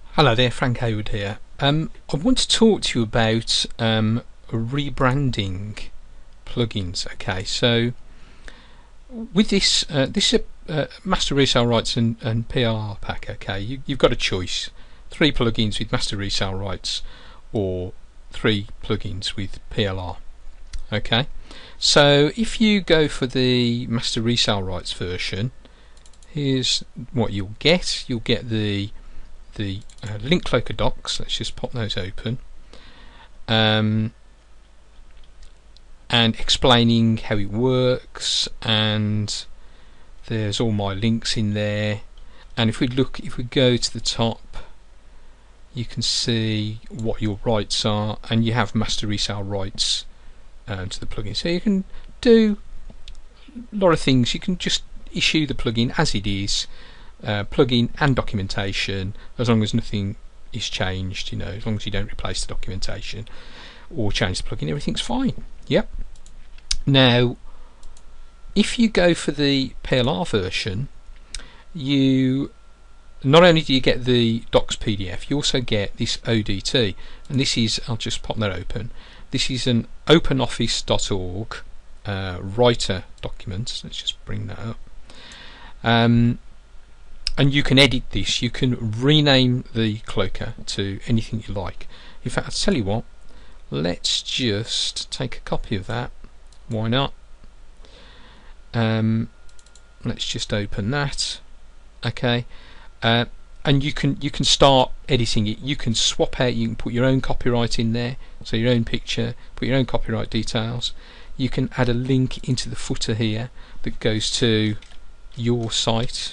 Hello there, Frank Hayward here. I want to talk to you about rebranding plugins. Okay, so with this is a master resale rights and PR pack. Okay, you've got a choice: 3 plugins with master resale rights or 3 plugins with PLR. Okay, so if you go for the master resale rights version, here's what you'll get. You'll get the link cloaker docs. Let's just pop those open, and explaining how it works, and there's all my links in there. And if we go to the top, you can see what your rights are, and you have master resale rights to the plugin. So you can do a lot of things. You can just issue the plugin as it is, plugin and documentation, as long as nothing is changed, as long as you don't replace the documentation or change the plugin, everything's fine. Yep. Now, if you go for the PLR version, you not only do you get the docs PDF, you also get this ODT, and this is, I'll just pop that open, this is an openoffice.org writer document. Let's just bring that up. And you can edit this. You can rename the cloaker to anything you like. In fact, I'll tell you what, let's just take a copy of that. Why not? Let's just open that. Okay, and you can start editing it. You can swap out, you can put your own copyright in there, so your own picture, put your own copyright details. You can add a link into the footer here that goes to your site.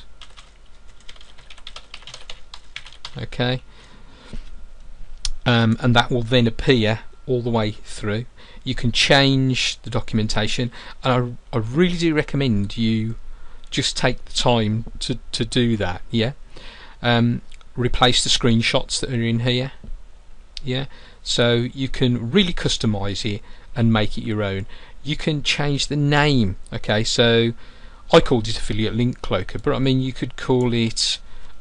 Okay, and that will then appear all the way through. You can change the documentation, and I really do recommend you just take the time to do that. Yeah, replace the screenshots that are in here. Yeah, so you can really customize it and make it your own. You can change the name. Okay, so I called it affiliate link cloaker, but I mean you could call it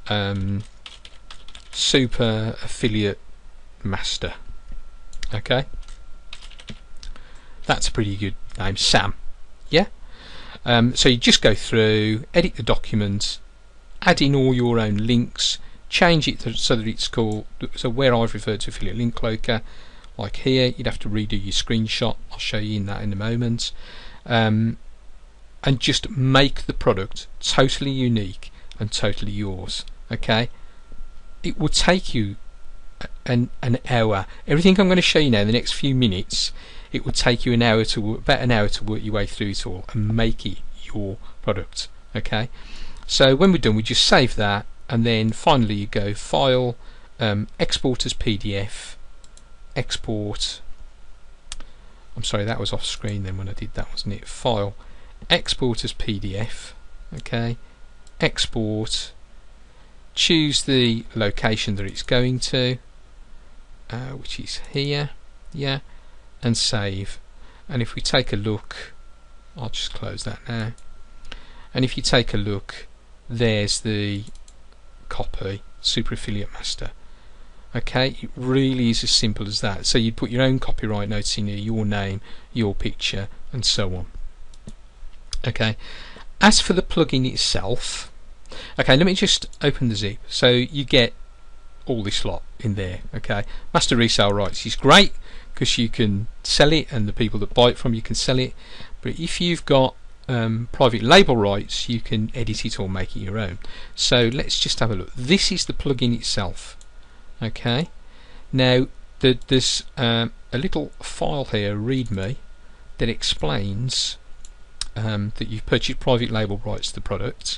super affiliate master. Okay, that's a pretty good name, Sam. Yeah. So you just go through, edit the document, add in all your own links, change it so that it's called, so where I've referred to affiliate link cloaker, like here, you'd have to redo your screenshot. I'll show you in that in a moment. And just make the product totally unique and totally yours. Okay, it will take you an hour. Everything I'm going to show you now in the next few minutes, it will take you about an hour to work your way through it all and make it your product. Okay, so when we're done, we just save that, and then finally you go File, Export as PDF, Export. I'm sorry, that was off screen then when I did that, wasn't it? File, Export as PDF. Okay, export, choose the location that it's going to, which is here. Yeah, and save. And if we take a look, I'll just close that now, and if you take a look, there's the copy, super affiliate master. Okay, it really is as simple as that. So you'd put your own copyright notes in here, your name, your picture, and so on. Okay, as for the plugin itself, okay, let me just open the zip. So you get all this lot in there. Okay, master resale rights is great because you can sell it, and the people that buy it from you can sell it. But if you've got private label rights, you can edit it or make it your own. So let's just have a look. This is the plugin itself. Okay, now there's a little file here, README, that explains that you've purchased private label rights to the product.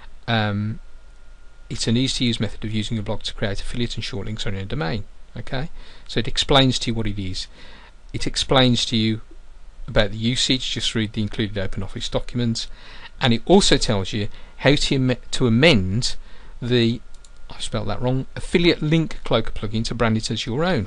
It's an easy to use method of using a blog to create affiliate and short links on your domain. Okay, so it explains to you what it is. It explains to you about the usage. Just read the included OpenOffice document, and it also tells you how to amend the, I've spelled that wrong, affiliate link cloaker plugin to brand it as your own.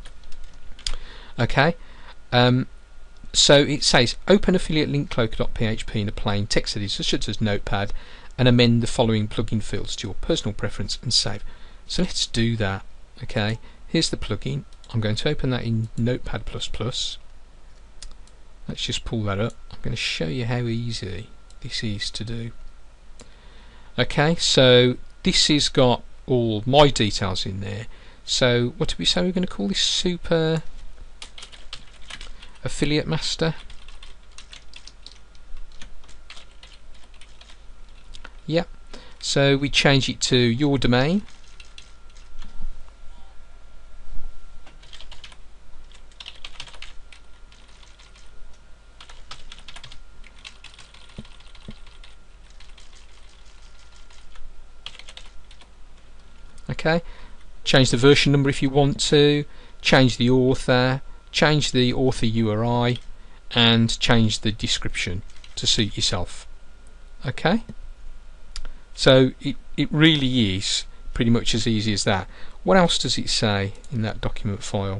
Okay, so it says open affiliate link cloaker.php in a plain text editor such as Notepad, and amend the following plugin fields to your personal preference and save. So let's do that. Okay, here's the plugin. I'm going to open that in Notepad++. Let's just pull that up. I'm going to show you how easy this is to do. Okay, so this has got all my details in there. So what did we say we're going to call this? Super Affiliate Master. Yep. So we change it to your domain. Okay, change the version number if you want to, change the author URI, and change the description to suit yourself. Okay, so it really is pretty much as easy as that. What else does it say in that document file?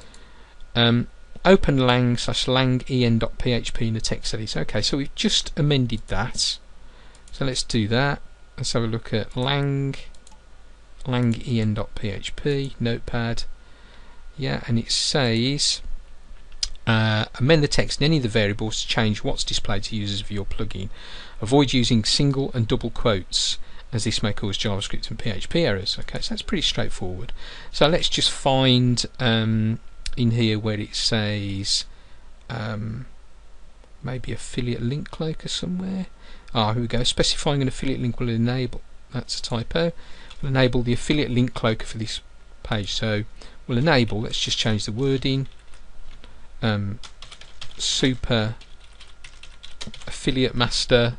Open lang/lang.en.php in the text editor. Okay, so we've just amended that. So let's do that. Let's have a look at lang.en.php, notepad. Yeah, and it says amend the text in any of the variables to change what's displayed to users of your plugin. Avoid using single and double quotes, as this may cause JavaScript and PHP errors. Okay, so that's pretty straightforward. So let's just find in here where it says maybe affiliate link cloaker somewhere. Here we go. Specifying an affiliate link will enable, that's a typo, will enable the affiliate link cloaker for this page. So we'll enable, let's just change the wording, Super Affiliate Master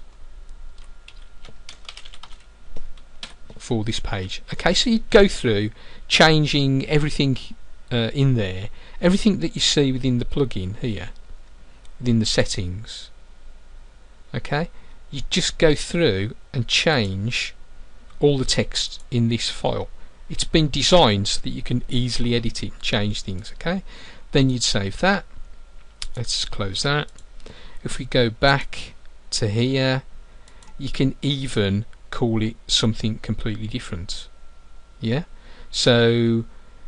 for this page. Okay, so you go through changing everything in there, everything that you see within the plugin here, within the settings. Okay, you just go through and change all the text in this file. It's been designed so that you can easily edit it and change things. Okay, then you'd save that. Let's close that. If we go back to here, you can even call it something completely different. Yeah, so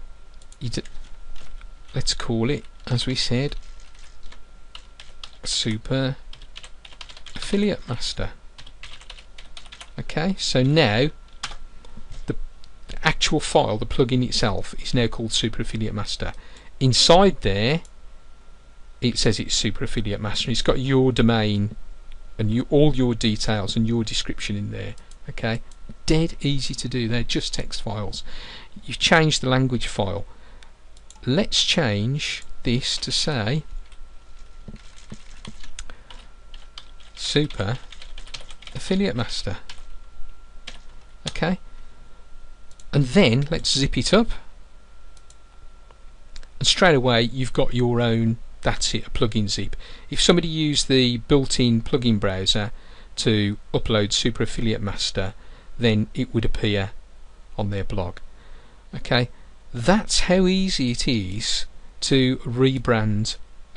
let's call it, as we said, Super Affiliate Master. Okay, so now the actual file, the plugin itself, is now called Super Affiliate Master. Inside there it says it's Super Affiliate Master. It's got your domain and all your details and your description in there. Okay, dead easy to do. They're just text files. You've changed the language file. Let's change this to say Super Affiliate Master. Okay, and then let's zip it up, and straight away you've got your own, that's it, a plugin zip. If somebody used the built-in plugin browser to upload Super Affiliate Master, then it would appear on their blog. Okay, that's how easy it is to rebrand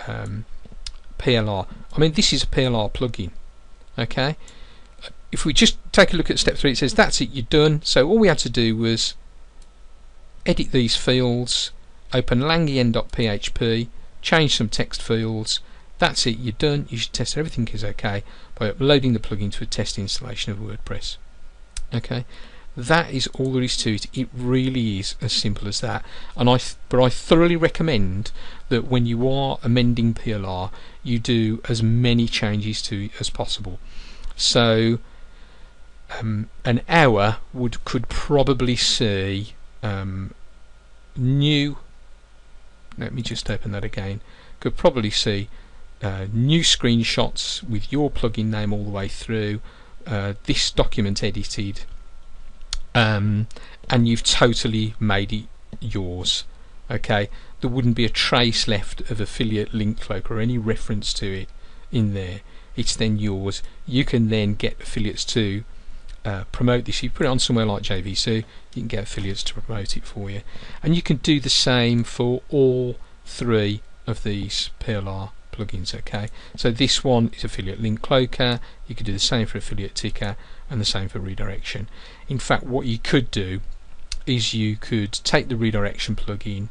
PLR. I mean, this is a PLR plugin. Okay, if we just take a look at step 3, it says that's it, you're done. So all we had to do was edit these fields, open lang.en.php, change some text fields. That's it, you're done. You should test everything is okay by uploading the plugin to a test installation of WordPress. Okay, that is all there is to it. It really is as simple as that. And I thoroughly recommend that when you are amending PLR, you do as many changes to it as possible. So an hour could probably see new. Let me just open that again. Could probably see new screenshots with your plugin name all the way through, this document edited, and you've totally made it yours. Okay, there wouldn't be a trace left of affiliate link cloak or any reference to it in there. It's then yours. You can then get affiliates to promote this. You put it on somewhere like JVC, you can get affiliates to promote it for you, and you can do the same for all 3 of these PLR plugins. Okay, so this one is affiliate link cloaker. You could do the same for affiliate ticker and the same for redirection. In fact, what you could do is you could take the redirection plugin,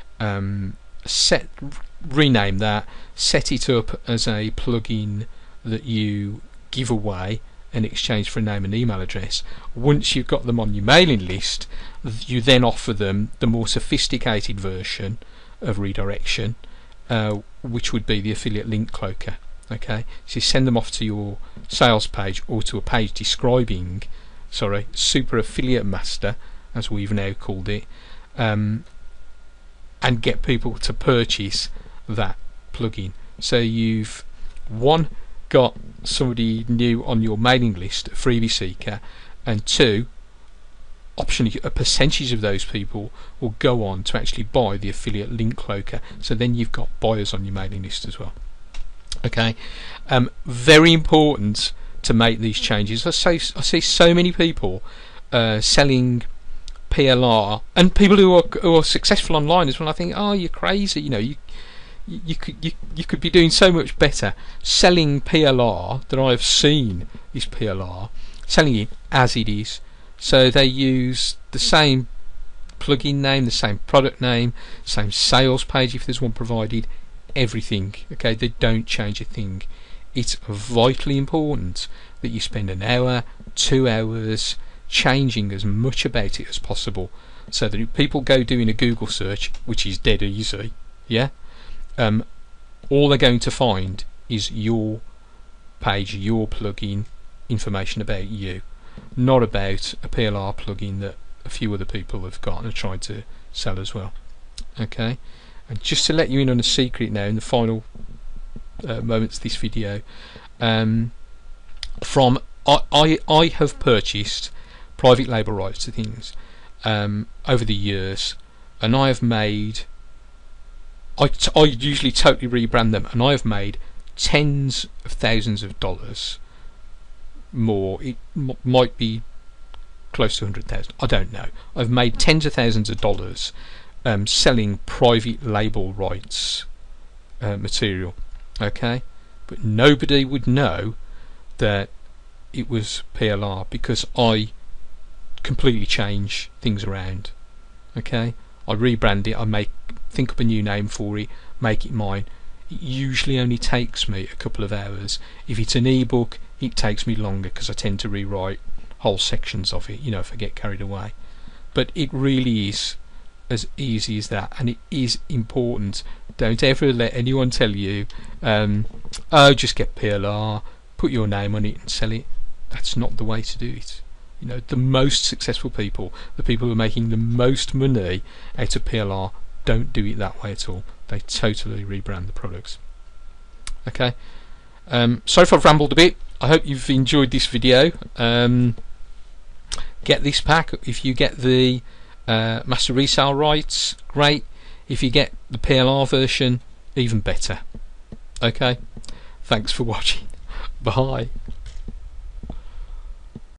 rename that, set it up as a plugin that you give away in exchange for a name and email address. Once you've got them on your mailing list, you then offer them the more sophisticated version of redirection, which would be the affiliate link cloaker. Okay, so you send them off to your sales page or to a page describing, Super Affiliate Master, as we've now called it, and get people to purchase that plugin. So you've got somebody new on your mailing list, a freebie seeker, and 2, optionally a percentage of those people will go on to actually buy the affiliate link cloaker. So then you've got buyers on your mailing list as well. Okay, very important to make these changes. I see so many people selling PLR, and people who are successful online as well. I think, oh, you're crazy. You could be doing so much better selling PLR that I've seen is PLR, selling it as it is. So they use the same plugin name, the same product name, same sales page if there's one provided, everything. Okay, they don't change a thing. It's vitally important that you spend an hour, 2 hours changing as much about it as possible, so that if people go doing a Google search, which is dead easy, all they're going to find is your page, your plugin, information about you, not about a PLR plugin that a few other people have got and are trying to sell as well. Okay, and just to let you in on a secret now, in the final moments of this video, I have purchased private label rights to things over the years, and I have made, I usually totally rebrand them, and I have made tens of thousands of dollars more. It might be close to 100,000, I don't know. I've made tens of thousands of dollars selling private label rights material. Okay, but nobody would know that it was PLR because I completely change things around. Okay, I rebrand it, I think up a new name for it, make it mine. It usually only takes me a couple of hours. If it's an ebook, it takes me longer because I tend to rewrite whole sections of it, if I get carried away. But it really is as easy as that, and it is important. Don't ever let anyone tell you, oh, just get PLR, put your name on it and sell it. That's not the way to do it. The most successful people, the people who are making the most money out of PLR, don't do it that way at all. They totally rebrand the products. Okay, sorry if I've rambled a bit. I hope you've enjoyed this video. Get this pack. If you get the master resale rights, great. If you get the PLR version, even better. Okay, thanks for watching. Bye.